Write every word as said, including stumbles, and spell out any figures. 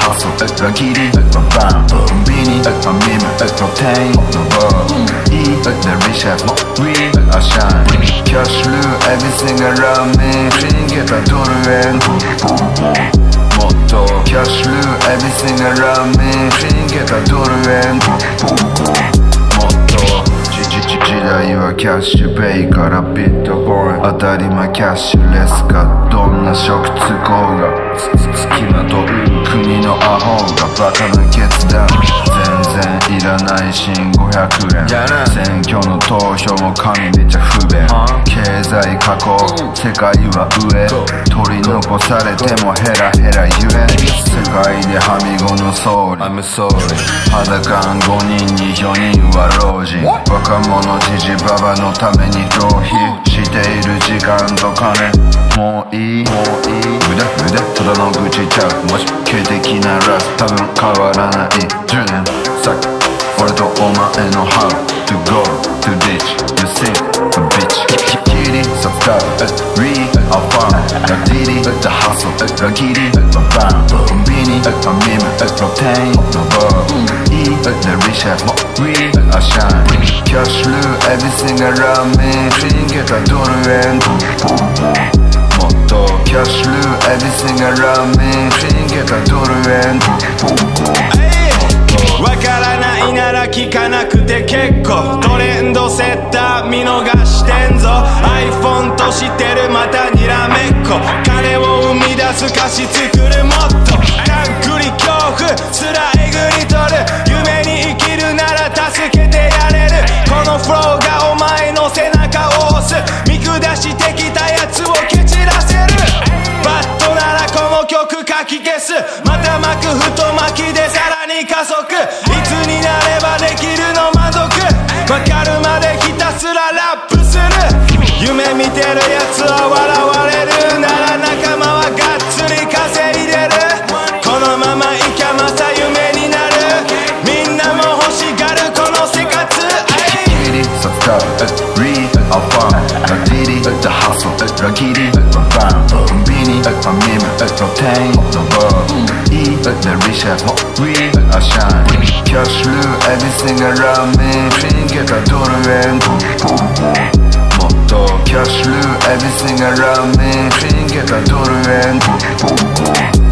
ハソ裏切りはBarnコンビニファミマプロテインのバーいいリシャも We Are Shyne キャッシュルー Everything around me 新ゲタドル円もっとキャッシュルー Everything around me 新ゲタドル円もっと時代はキャッシュペイからビットコイン当たり前キャッシュレス化どんな職つこうがつきまとう国の阿呆がバカな決断全然いらない新五百円選挙の投票も紙めっちゃ不便経済下降世界は上取り残されてもヘラヘラゆえ世界でハミゴの総理裸ごにんによにんは老人若者じじばばのために浪費している時間と金もういい無駄無駄ただの愚痴ちゃうもし警笛鳴らす多分変わらないじゅうねん先俺とお前のHow to go to ditch you think a bitchキリサスター Read a farm 裏切りはHustle 裏切りはBarnコンビニファミマプロテインのバーいいリシャも We Are Shyne キャッシュルー Everything around me 新ゲタドル円もっとキャッシュルー Everything around me 新ゲタドル円わからないなら聞かなくて結構トレンドセッター見逃してんぞ iPhone としてるまたにらめっこ金を生み出す歌詞作るもっとたんくり恐怖すらえぐり取る夢に生きるなら助けてやれるこのフローがお前の背中を押す見下してきたやつを蹴散らせるバットならこの曲書き消すまた巻く太巻きでさらに加速いつになればできるの満足わかるまでひたすらラップする夢見てるやつは笑われるなら仲間はがっつり稼いでるこのままいきゃまた夢になるみんなも欲しがるこの生活キリサスター Read a farm 裏切りはHustle 裏切りはBarnコンビニファミマプロテインのバーいいリシャも We Are Shyne キャッシュルー Everything around me 新ゲタドル円もっとキャッシュルー Everything around me 新ゲタドル円